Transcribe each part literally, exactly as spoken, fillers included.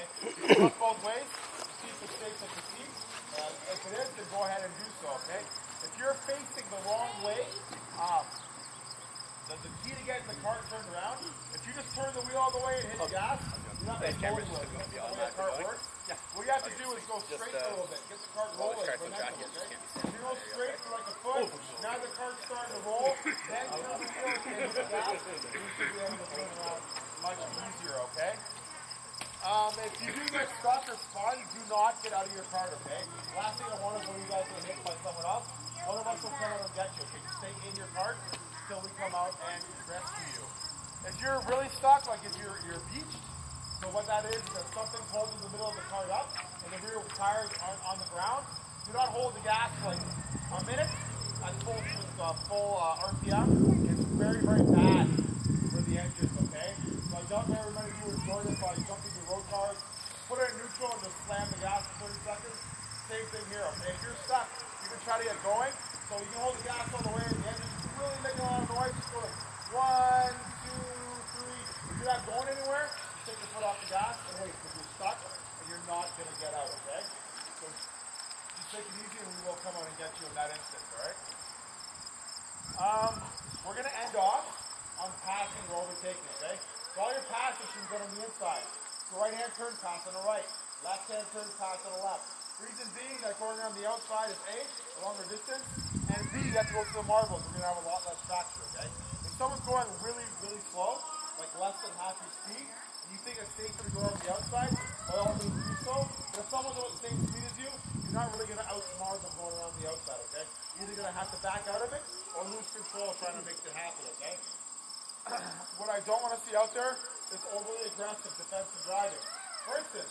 okay? You look both ways, see if it's safe at the seat. Uh, if it is, then go ahead and do so, okay? If you're facing the wrong way, um, the, the key to getting the cart turned around, if you just turn the wheel all the way and hit the gas, you're not going to go anywhere. That's the way a cart works. Yeah. What you have to do is go straight just, uh, a little bit. Get the cart rolling. Momentum, okay? If you go straight for like a foot, now the cart's starting to roll, then turn the wheel and hit the gas, you should be able to turn around much easier, okay? Um, if you do get stuck or spun, do not get out of your cart, okay? Last thing I want is when you guys get hit by someone else, one of us will come out and get you, okay? You stay in your cart until we come out and rescue you. If you're really stuck, like if you're, you're beached, so what that is, is that something's holding the middle of the cart up and the rear tires aren't on the ground, do not hold the gas for like a minute at full, with uh, full uh, R P M. It's very, very bad for the engines, okay? So I don't very many of you enjoyed it by jumping the road cars, put it in neutral and just slam the gas for thirty seconds. Same thing here, okay? If you're stuck, you can try to get going. So you can hold the gas all the way and the engine's really making a lot of noise. Just go like one, two, three. If you're not going anywhere, just take your foot off the gas and wait because you're stuck and you're not going to get out, okay? So just take it easy and we will come out and get you in that instance, all right? Um, we're going to end off on passing or overtaking, okay? So all your passes should go on the inside. So right hand turn, pass on the right. Left hand turn, pass on the left. Reason being that going around the outside is A, a longer distance, and B, you have to go through the marbles. We're going to have a lot less traction, okay? If someone's going really, really slow, like less than half your speed, and you think it's safer to go around the outside, by all means do so. But if someone's at the same speed as you, you're not really going to outsmart them going around the outside, okay? You're either going to have to back out of it or lose control trying to make it happen, okay? What I don't want to see out there is overly aggressive defensive driving. For instance,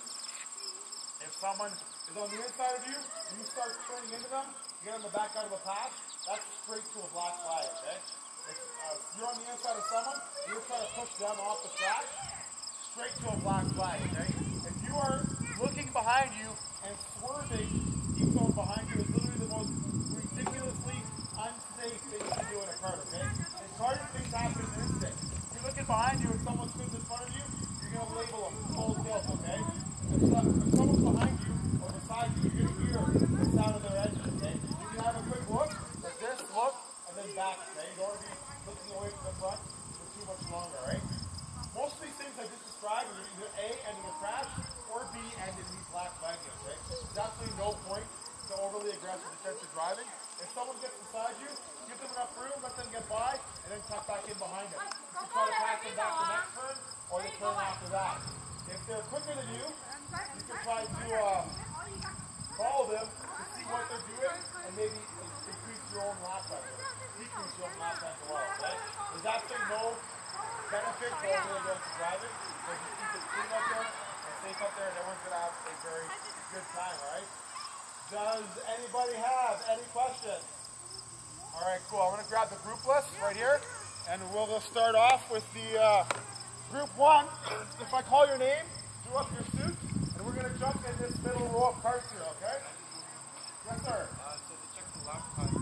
if someone is on the inside of you, and you start turning into them, you get on the back out of the pass, that's straight to a black flag, okay? If uh, you're on the inside of someone, you're trying to push them off the track, straight to a black flag, okay? If you are looking behind you and swerving, keep going behind you is literally the most ridiculously unsafe thing to do in a cart, okay? In karting, things happen in an instant. If you're looking behind you and someone spins in front of you, you're going to label them cold tilt, okay? If, so, if someone's behind you or beside you, you're going to hear the sound of their engine, okay? You can have a quick look, like this, look, and then back, okay? You don't want to be looking away from the front for too much longer, right? Most of these things I just described are either A, ending a crash, or B, ending these black flagging, okay? There's absolutely no point to overly aggressive defensive driving. If someone gets beside you, give them enough room, let them get by, and then tuck back in behind them. You can try to pass them back the next turn, or the turn after that. If they're quicker than you, you can try to uh, follow them to see what they're doing, and maybe increase your own lap time, decrease your own lap time as well, okay? There's absolutely no benefit for overly aggressive driving, because you keep it clean up there, and safe up there, and everyone's going to have a very good time, alright? Does anybody have any questions? Alright, cool. I'm going to grab the group list right here, and we'll just start off with the uh, group one. If I call your name, do up your suit, and we're going to jump in this middle row of carts here, okay? Yes, sir. Uh, so to check the lap time,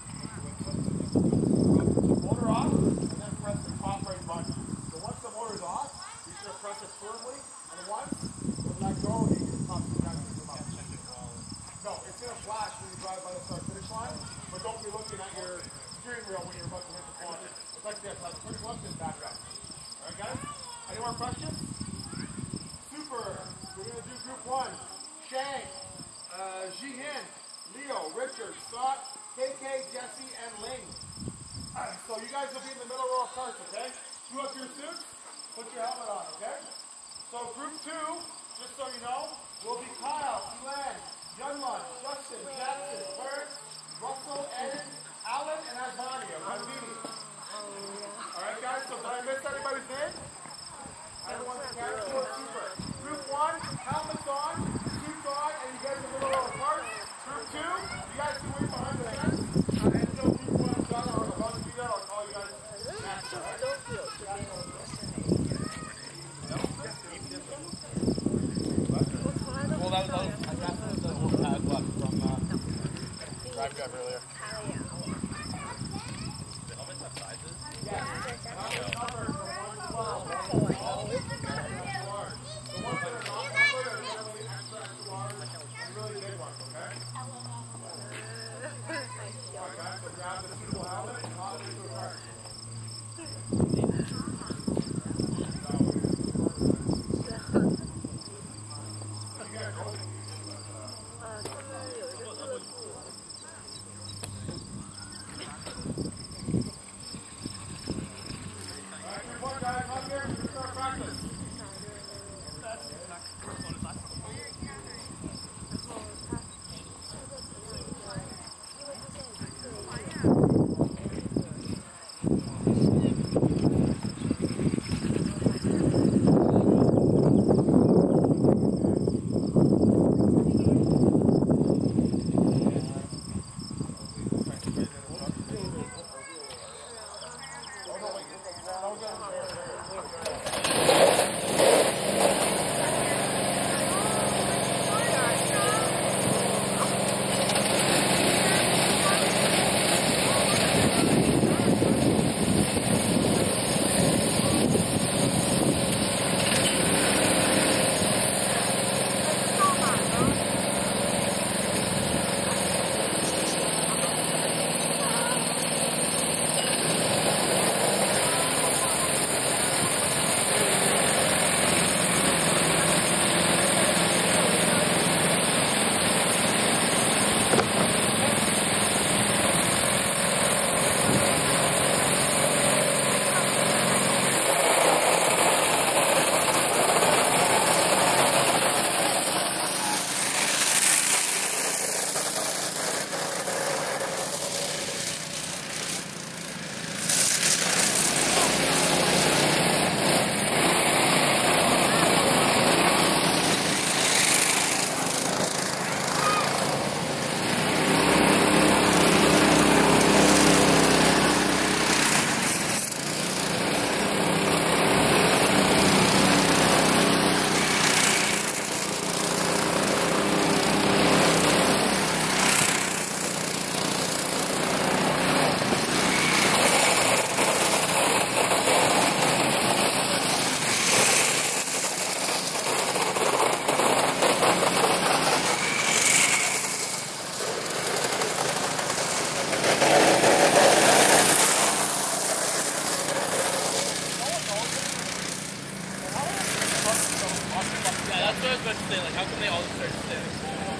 motor off, and then press the top right button. So once the motor's off, you should press it firmly, and once you let go, you can pump the gas and come up. No, it's going to flash when you drive by the start finish line, but don't be looking at your steering wheel when you're about to hit the corner. It's like this, have a quick look and back up. Alright guys, any more questions? Super, we're going to do group one. Shang, uh, Jihin, Leo, Richard, Scott, K K, Jesse, and Ling. Alright, so you guys will be in the middle row of carts, okay? Do up your suits, put your helmet on, okay? So group two, just so you know, will be Kyle, Elan, Yunlun, Justin, Jackson, Clarence, Russell, Ed, Alan, and Asmania. Alright guys, so did I miss anybody's name? Everyone's together? Super. Group one, helmets on, suits on, and you guys are in the middle of the parts. Group two, you guys can wait behind the fence. And until group one is done, or about to do that, I'll call you guys next. Alright? Well, that was, that was, I got the whole pad left from uh, drive drive earlier. The helmets have sizes? Yeah. Helmet number from one twelve. The ones that are not numbered really big ones, okay? Okay, so grab the suitable helmet and toss it into a cart. Yeah, that's what I was about to say. Like, how come they all start to stay?